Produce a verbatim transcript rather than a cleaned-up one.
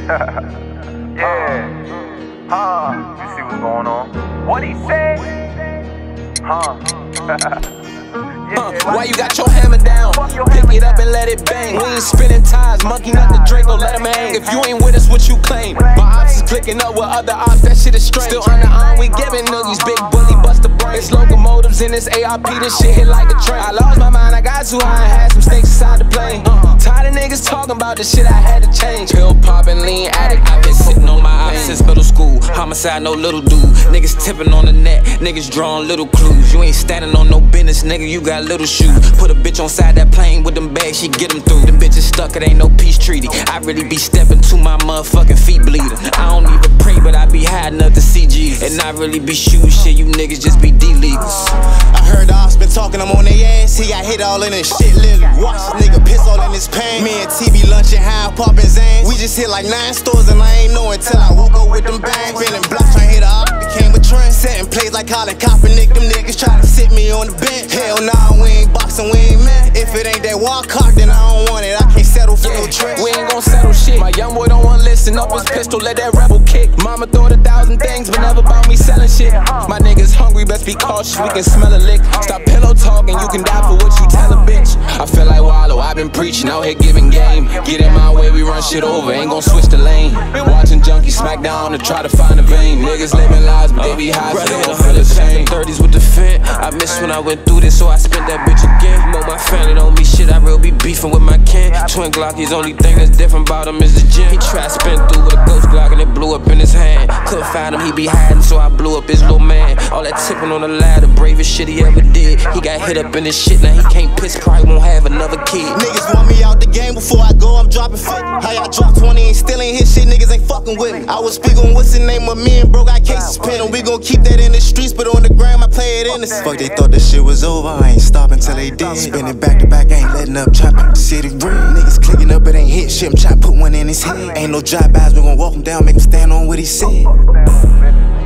Yeah. Huh. You see what's going on? What he say? Huh. Uh, why you got your hammer down? Pick it up and let it bang. We ain't spinning ties, monkey not the Draco, let him hang. If you ain't with us, what you claim? My ops is clicking up with other ops, that shit is strange. Still under arm, we giving noogies, big bully, bust the brain. It's locomotives in this A R P, this shit hit like a train. I lost my mind, I got too high and had some snakes inside the plane. uh, Tired of niggas talking about the shit, I had to change. Pill poppin', lean addict, I've been sitting on my ops since middle school. Homicide, no little dude. Niggas tipping on the net, niggas drawing little clues. You ain't standing on no business, nigga, you got little shoes. Put a bitch on side that plane with them bags, she get them through. Them bitches stuck, it ain't no peace treaty. I really be stepping to my motherfucking feet bleeding. I don't even pray, but I be hiding up the C Gs. And I really be shooting shit, you niggas just be D-leaguers. I heard the ops been talking, I'm on their ass. He got hit all in his shit, literally. Watch this nigga piss all in his pain. Me and T be lunching high, popping Zans. We just hit like nine stores and I ain't know until I woke up with them bangs. Spinning blocks, trying to hit a op, became a trend. Setting plays like Colin Kaepernick, them niggas try to sit me on the bench. Hell nah, we ain't boxing, we ain't men. If it ain't that wild cock, then I don't want it. I can't settle for yeah, no trick. We ain't gon' settle shit. My young boy don't wanna listen. Up his pistol, let that rebel kick. Mama thought a thousand things, but never about me selling shit. My niggas hungry, best be cautious. We can smell a lick. Stop pillow talking, you can die for what you tell a bitch. I feel like Wallow, I've been preaching, out here giving game. Get in my way, we run shit over, ain't gon' switch the lane. Watching junkies smack down to try to find a vein. Niggas living lives, but they be high, so they don't feel the same. thirties with the fit, I miss when I went through this, so I spent that bitch again. Mo, my family don't be shit, I real be beefing with my kin. Twin Glockies, only thing that's different about him is the gym. He tried to spin through with a ghost Glock and it blew up in his hand. Couldn't find him, he be hiding, so I blew up his little man. All that tipping on the ladder, bravest shit he ever did. He got hit up in his shit, now he can't piss, probably won't have another kid. Niggas want me out the game before I go, I'm dropping fifty. How y'all drop twenty and still ain't hit shit, niggas ain't fucking with me. I was speaking, what's the name of me and bro got cases pending. We gon' keep that in the streets, but on the gram I play it innocent. Fuck, they thought this shit was over, I ain't stopping till they did. Spinning back to back, ain't letting up, trapping the city ring. Niggas clicking up, it ain't hit shit, I'm trying to put one in his head. Ain't no drive-bys, we gon' walk him down, make him stand on what he said.